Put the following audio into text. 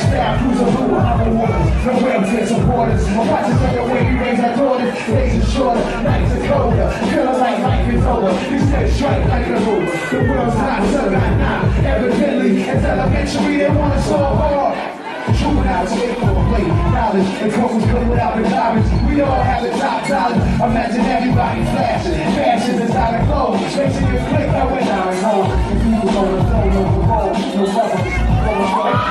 Lifestyle, cruiser blue, I'm a woman. No welfare supporters. My watches are the way we raise our daughters. Days are shorter, nights are colder. Feeling like life is over. We stay straight like a rule. The world's hot, sun got not. Evidently, it's elementary, they want us all hard. Juveniles wait for a plate, knowledge, and couples play without the garbage. We all have the top dollar. Imagine everybody flashing. Fashion is out of clothes. Facing your plate, I went out and home. The people on the phone, no parole, no weapons.